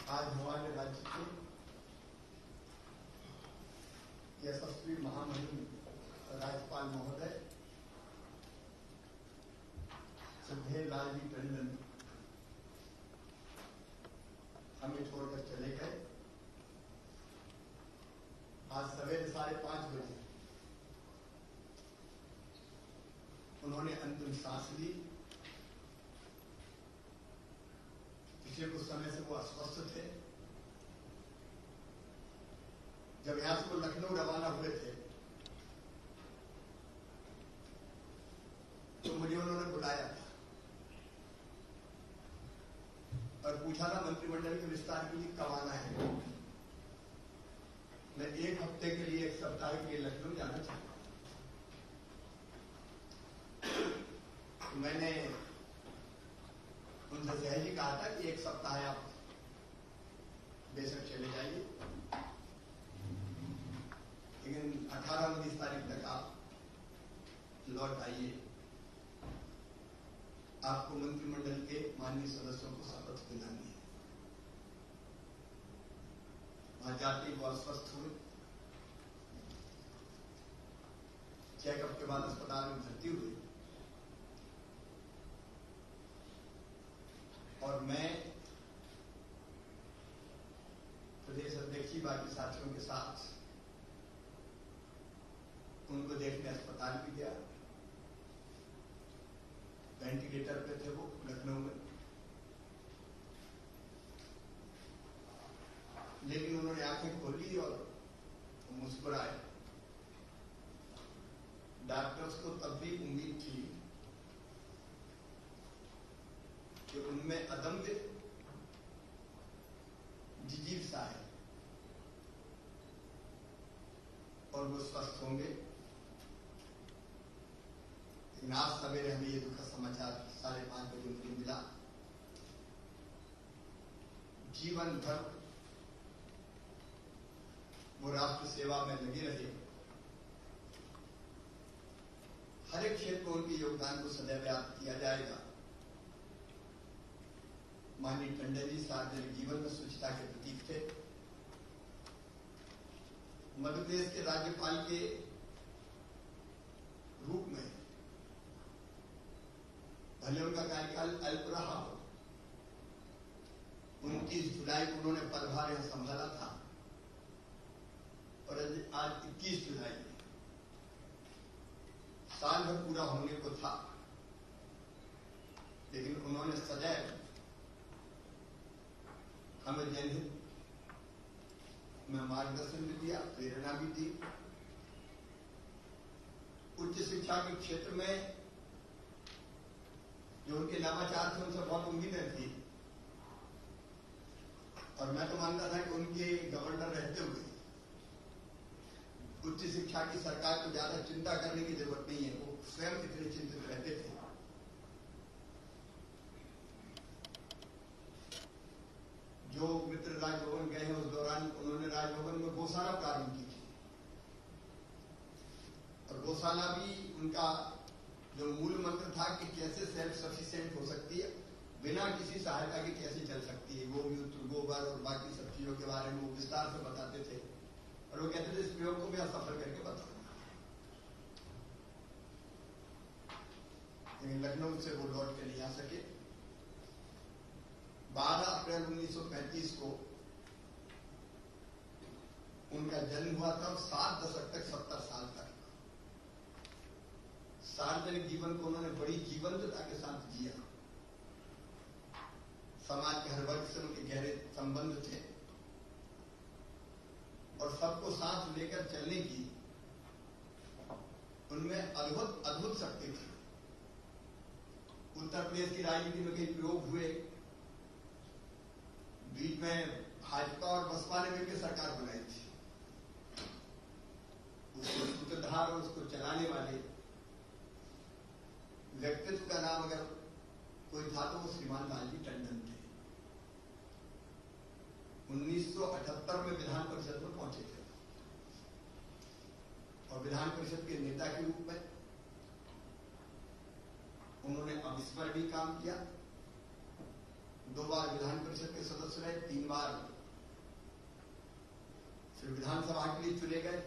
आज हमारे राज्य के यशस्वी महामहिम राज्यपाल महोदय श्रद्धेय लालजी टंडन हमें छोड़कर चले गए। आज सवेरे 5:30 बजे उन्होंने अंतिम सांस ली। पिछले कुछ समय से वो अस्वस्थ थे। जब यहां से वो लखनऊ रवाना हुए थे तो मुझे उन्होंने बुलाया था और पूछा था मंत्रिमंडल के विस्तार के लिए कब आना है। मैं 1 हफ्ते के लिए 1 सप्ताह के लिए लखनऊ जाना चाहता हूं। मैंने उनसे सहज ही कहा था कि 1 सप्ताह आप बेशक चले जाइए, लेकिन 18-19 तारीख तक आप लौट आइए। आपको मंत्रिमंडल के माननीय सदस्यों को शपथ दिलानी है। वहां जाते ही वो अस्वस्थ हुए। चेकअप के बाद अस्पताल में भर्ती हुए और मैं प्रदेश अध्यक्ष जी बाकी साथियों के साथ उनको देखने अस्पताल भी गया। वेंटिलेटर पे थे वो लखनऊ में, लेकिन उन्होंने आंखें खोली और मुस्कुराए। डॉक्टर्स को तब भी उम्मीद थी कि उनमें अदम्य जिजीविसा है और वो स्वस्थ होंगे। लेकिन आज सवेरे हमें ये दुखद समाचार 5:30 बजे मुझे मिला। जीवन भर वो राष्ट्र सेवा में लगे रहे। हर एक क्षेत्र में उनके योगदान को सदैव याद किया जाएगा। माननीय टंडन जी सार्वजनिक जीवन में स्वच्छता के प्रतीक थे। मध्य प्रदेश के राज्यपाल के रूप में भले उनका कार्यकाल अल्प रहा हो, 29 जुलाई को उन्होंने पदभार यहां संभाला था और आज 21 जुलाई साल भर पूरा होने को था, लेकिन उन्होंने सदैव हमें जनहित में मार्गदर्शन भी दिया, प्रेरणा भी दी। उच्च शिक्षा के क्षेत्र में जो उनके नवाचार थे उनसे बहुत उम्मीदें थी और मैं तो मानता था कि उनके गवर्नर रहते हुए उच्च शिक्षा की सरकार को ज्यादा चिंता करने की जरूरत नहीं है। वो स्वयं इतने चिंतित रहते थे। जो मित्र राजभवन गए हैं उस दौरान उन्होंने राजभवन में गौशाला प्रारंभ की थी और गौशाला भी उनका जो मूल मंत्र था कि कैसे सेल्फ सफिशिएंट हो सकती है, बिना किसी सहायता के कैसे चल सकती है। गोमूत्र, गोबर और बाकी सब चीजों के बारे में वो विस्तार से बताते थे और वो कहते थे इस प्रयोग को मैं सफल करके बताऊंगा। लेकिन लखनऊ से वो लौट के नहीं आ सके। 12 अप्रैल 1935 को उनका जन्म हुआ था और 7 दशक तक 70 साल तक सार्वजनिक जीवन को उन्होंने बड़ी जीवंतता के साथ जिया। समाज के हर वर्ग से उनके गहरे संबंध थे और सबको साथ लेकर चलने की उनमें अद्भुत शक्ति थी। उत्तर प्रदेश की राजनीति में कई प्रयोग हुए। बीच में भाजपा और बसपा ने मिलकर सरकार बनाई थी। उसको सूत्रधार और उसको चलाने वाले व्यक्तित्व का नाम अगर कोई था तो वो श्रीमान लालजी टंडन थे। 1978 में विधान परिषद में पहुंचे थे और विधान परिषद के नेता के रूप में उन्होंने अविस्मरणीय काम किया। 2 बार विधान परिषद के सदस्य रहे, 3 बार फिर विधानसभा के लिए चुने गए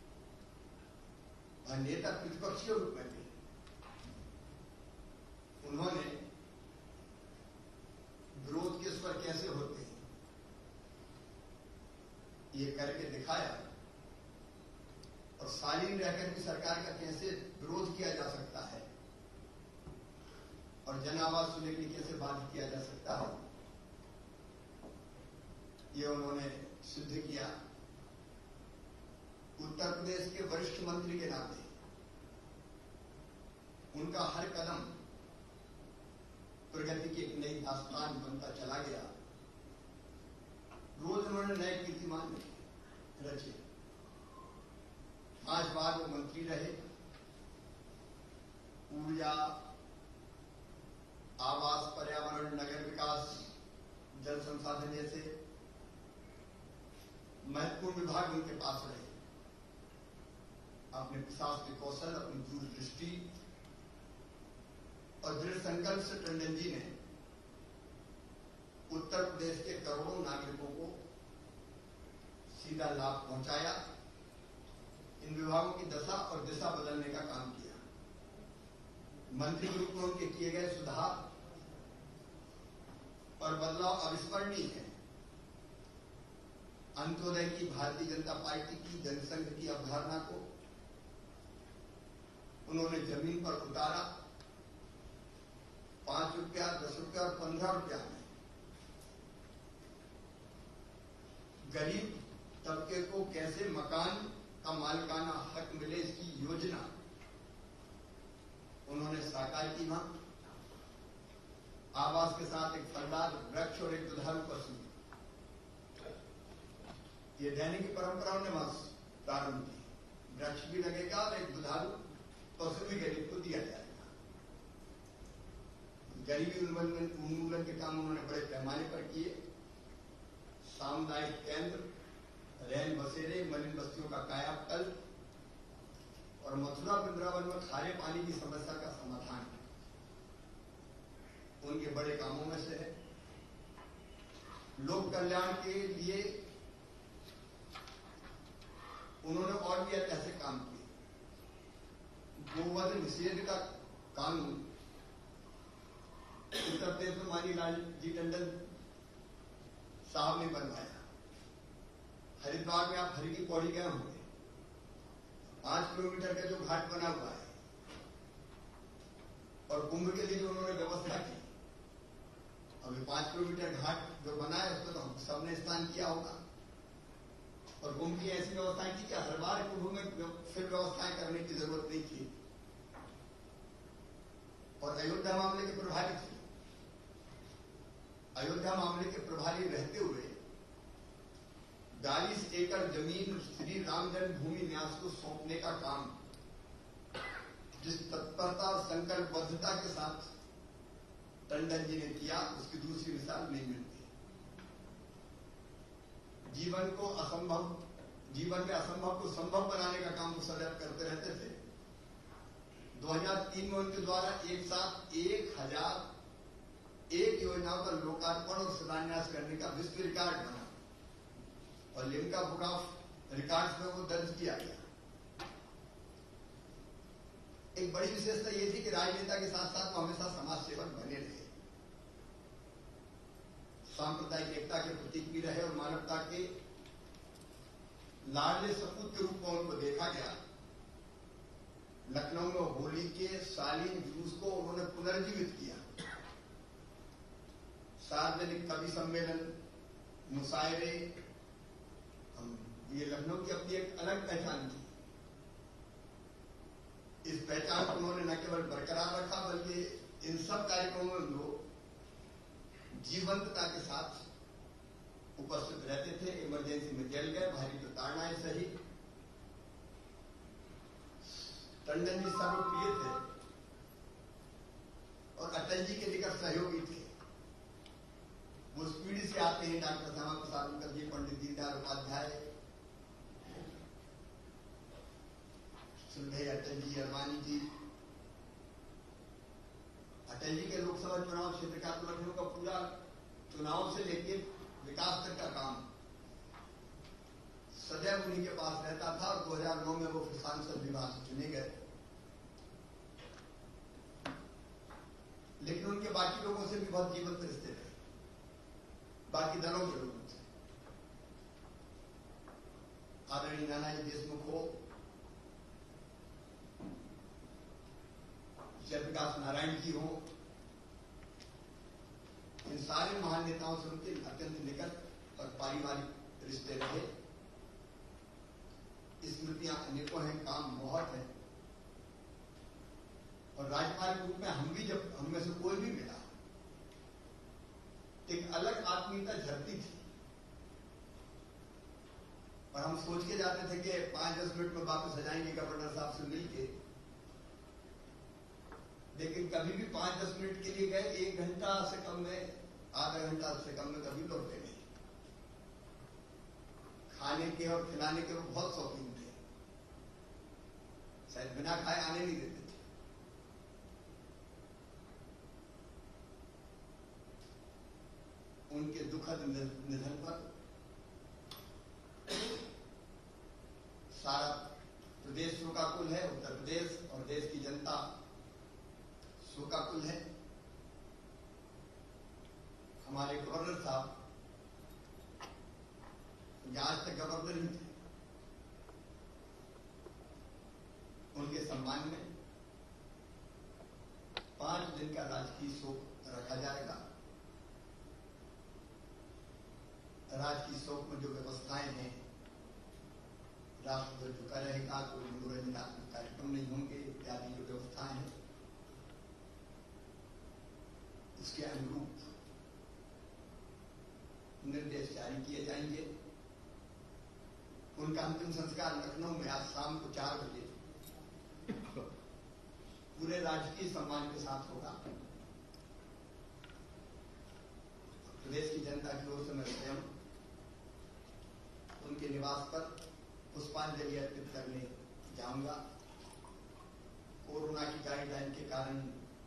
और नेता प्रतिपक्षीय रूप में थे। उन्होंने विरोध के स्वर कैसे होते हैं ये करके दिखाया और शालीन रहकर भी सरकार का कैसे विरोध किया जा सकता है और जन आवाज सुनने के लिए कैसे बात किया जा सकता है, ये उन्होंने सिद्ध किया। उत्तर प्रदेश के वरिष्ठ मंत्री के नाते उनका हर कदम प्रगति की एक नई दास्तान बनता चला गया। रोज उन्होंने नए कीर्तिमान रचे। 5 बार वो मंत्री रहे। ऊर्जा, आवास, पर्यावरण, नगर विकास, जल संसाधन जैसे महत्वपूर्ण विभाग उनके पास रहे। अपने प्रशासनिक कौशल, अपनी दूरदृष्टि और दृढ़ संकल्प से टंडन जी ने उत्तर प्रदेश के करोड़ों नागरिकों को सीधा लाभ पहुंचाया। इन विभागों की दशा और दिशा बदलने का काम किया। मंत्री के रूप में उनके किए गए सुधार और बदलाव अविस्मरणीय है। अंत्योदय की भारतीय जनता पार्टी की जनसंघ की अवधारणा को उन्होंने जमीन पर उतारा। 5 रुपया, 10 रुपया और 15 रुपया में गरीब तबके को कैसे मकान का मालिकाना हक मिले, इसकी योजना उन्होंने साकार की। वहां आवास के साथ एक फलदार वृक्ष और एक दुधारू पशु, ये दैनिक परंपराओं ने वहां प्रारंभ की। वृक्ष भी लगेगा और एक दुधारू पशु भी गरीब को दिया जाएगा। गरीबी उन्मूलन के काम उन्होंने बड़े पैमाने पर किए। सामुदायिक केंद्र, रैन बसेरे, मलिन बस्तियों का कायाकल्प और मथुरा वृंदावन में खारे पानी की समस्या का समाधान उनके बड़े कामों में से है। लोक कल्याण के लिए उन्होंने और भी ऐसे काम किए। गोवध निषेध का कानून उत्तर प्रदेश में मानी लालजी टंडन साहब ने बनवाया। हरिद्वार में आप हरि की पौड़ी गए होंगे। 5 किलोमीटर का जो घाट बना हुआ है और कुंभ के लिए जो उन्होंने व्यवस्था की, अभी 5 किलोमीटर घाट जो बना है उसको तो हम सबने स्नान किया होगा। और कुंभ की ऐसी व्यवस्थाएं की कि हर बार कुंभ में फिर व्यवस्थाएं करने की जरूरत नहीं थी। और अयोध्या मामले के प्रभारी थे। अयोध्या मामले के प्रभारी रहते हुए 42 एकड़ जमीन श्री राम जन्मभूमि न्यास को सौंपने का काम जिस तत्परता और संकल्पबद्धता के साथ टंडन जी ने किया, उसकी दूसरी मिसाल नहीं मिलती। जीवन में असंभव को संभव बनाने का काम वो सदैव करते रहते थे। 2003 में उनके द्वारा एक साथ 1001 योजनाओं का लोकार्पण और शिलान्यास करने का विश्व रिकॉर्ड बना और लिम्का बुक ऑफ रिकॉर्ड्स में वो दर्ज किया गया। एक बड़ी विशेषता ये थी कि राजनेता के साथ साथ वो हमेशा समाज सेवक बने रहे, सांप्रदायिक एकता के प्रतीक भी रहे और मानवता के लाडले सपूत के रूप में उनको देखा गया। लखनऊ में होली के शालीन जुलूस को उन्होंने पुनर्जीवित किया। सार्वजनिक कवि सम्मेलन, मुशायरे, ये लखनऊ की अपनी एक अलग पहचान थी। इस पहचान को उन्होंने न केवल बरकरार रखा बल्कि इन सब कार्यक्रमों में लोग जीवंतता के साथ उपस्थित रहते थे। इमरजेंसी में जल गए, भारी प्रताड़नाएं सही। टंडन जी सर्वप्रिय थे और अटल जी के निकट सहयोगी थे। वो उस पीढ़ी से आते हैं, डॉक्टर श्यामा प्रसाद मुखर्जी, पंडित दीनदयाल उपाध्याय, सुंदर अटल जी, अरमानी जी। अटल जी के लोकसभा चुनाव क्षेत्र का तो लखनऊ का पूरा चुनाव से लेकर विकास तक उन्हीं के पास रहता था और 2009 में वो फिर सांसद भी वहां से चुने गए। लेकिन उनके बाकी लोगों से भी बहुत जीवंत रिश्ते थे, बाकी दलों के लोगों से। आदरणीय नानाजी देशमुख हो, जयप्रकाश नारायण जी हो, इन सारे महान नेताओं से उनके अत्यंत निकट और पारिवारिक रिश्ते रहे। स्मृतियां अनेकों हैं, काम बहुत है। और राजपाल रूप में हम भी, जब हम में से कोई भी मिला, एक अलग आत्मीयता झरती थी। और हम सोच के जाते थे कि 5-10 मिनट में वापस आ जाएंगे गवर्नर साहब से मिलके, लेकिन कभी भी 5-10 मिनट के लिए गए, 1 घंटा से कम में, आधा घंटा से कम में कभी लौटे नहीं। खाने के और खिलाने के वो बहुत शौकीन थे, शायद बिना खाए आने नहीं देते थे। उनके दुखद निधन पर सारा प्रदेश शोकाकुल है, उत्तर प्रदेश और देश की जनता शोकाकुल है। हमारे गवर्नर साहब आज तक गवर्नर ही थे, उनके सम्मान में 5 दिन का राजकीय शोक रखा जाएगा। राजकीय शोक में जो व्यवस्थाएं हैं, राष्ट्रध्वज झुका रहेगा, कोई मनोरंजनात्मक कार्यक्रम नहीं होंगे, इत्यादि जो व्यवस्थाएं हैं उसके अनुरूप निर्देश जारी किए जाएंगे। उनका अंतिम संस्कार लखनऊ में आज शाम को 4 बजे पूरे राजकीय सम्मान के साथ होगा। प्रदेश की जनता की ओर से मैं स्वयं उनके निवास पर पुष्पांजलि अर्पित करने जाऊंगा। कोरोना की गाइडलाइन के कारण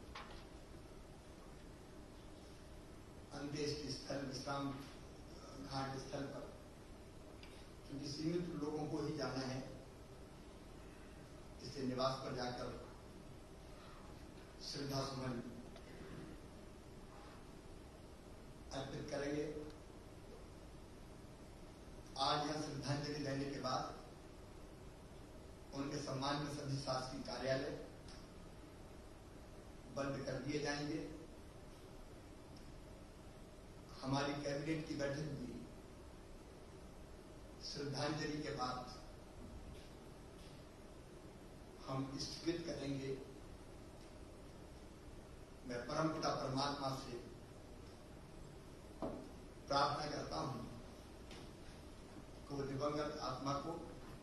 अंत्येष्टि स्थल, विश्राम घाट स्थल पर क्योंकि सीमित लोगों को ही जाना है, इससे निवास पर जाकर श्रद्धा सुमन अर्पित करेंगे। आज यहां श्रद्धांजलि देने के बाद उनके सम्मान में सभी शासकीय कार्यालय बंद कर दिए जाएंगे। हमारी कैबिनेट की बैठक भी श्रद्धांजलि के बाद हम स्थगित करेंगे। मैं परमपिता परमात्मा से प्रार्थना करता हूं कि वो दिवंगत आत्मा को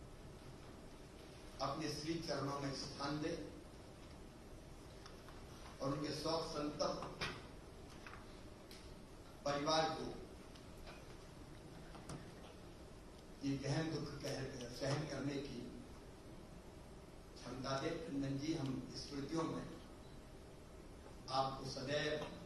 अपने श्री चरणों में स्थान दे और उनके शोक संतप्त परिवार को ये गहन दुख सहन करने की क्षमता दे। टंडन जी, हम स्मृतियों में आपको सदैव